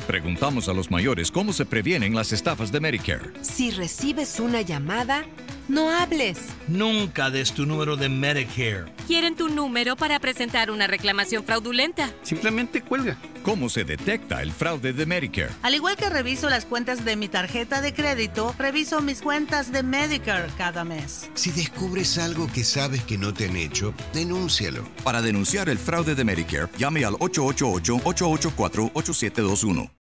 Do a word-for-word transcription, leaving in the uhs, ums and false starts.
Preguntamos a los mayores cómo se previenen las estafas de Medicare. Si recibes una llamada, no hables. Nunca des tu número de Medicare. ¿Quieren tu número para presentar una reclamación fraudulenta? Simplemente cuelga. ¿Cómo se detecta el fraude de Medicare? Al igual que reviso las cuentas de mi tarjeta de crédito, reviso mis cuentas de Medicare cada mes. Si descubres algo que sabes que no te han hecho, denúncialo. Para denunciar el fraude de Medicare, llame al ocho ocho ocho, ocho ocho cuatro, ocho siete dos uno.